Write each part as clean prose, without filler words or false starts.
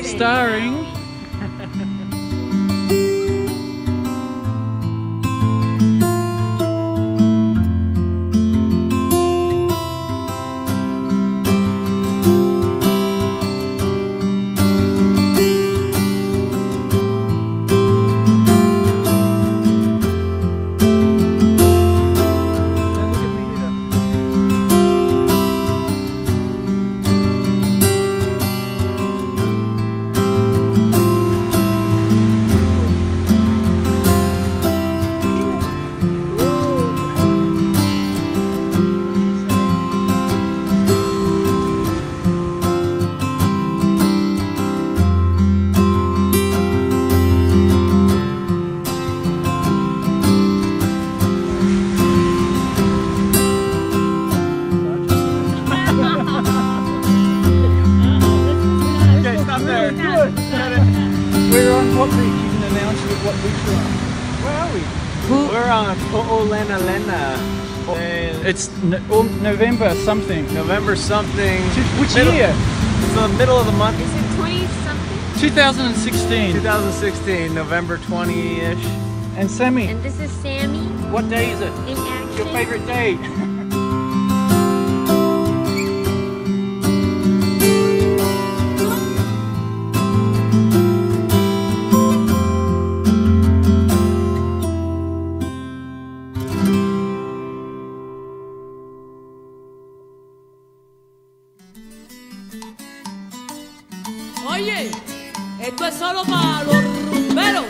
Starring we're on what beach? You can announce what beach we're on. Where are we? We're on Ho'olena. It's November something. November something. Which year? It's the middle of the month. Is it 20 something? 2016. 2016, November 20-ish. And Sammy. And this is Sammy What day is it? in action. Your favorite day? Oye, esto es solo para los rumberos.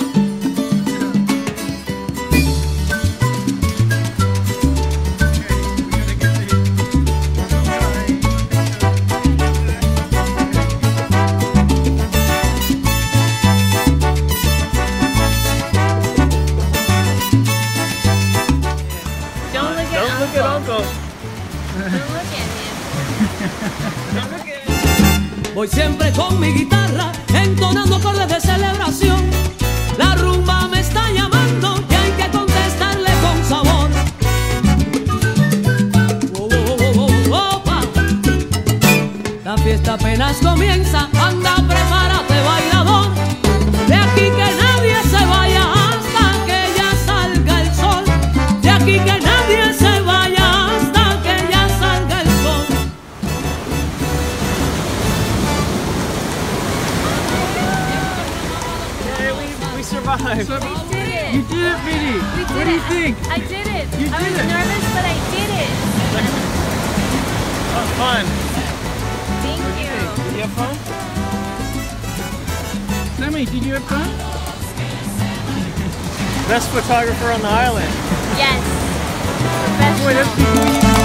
Don't look at Don't look at Uncle. Don't look at him. Don't look at Voy siempre con mi guitarra, entonando acordes de celebración. La rumba me está llamando y hay que contestarle con sabor. Oh, oh, oh, oh, opa. La fiesta apenas comienza, anda, prepárate, bailador. De aquí que nadie se vaya hasta que ya salga el sol. De aquí que nadie se vaya hasta que ya salga el sol. We survived. So, We did it. you did it, Biddy. We did What do you it. think? I did it. You I did was it. nervous, but I did it. That was fun. Thank you. Did you have fun? Sammy, did you have fun? Best photographer on the island. Yes. Professional. Boy, that's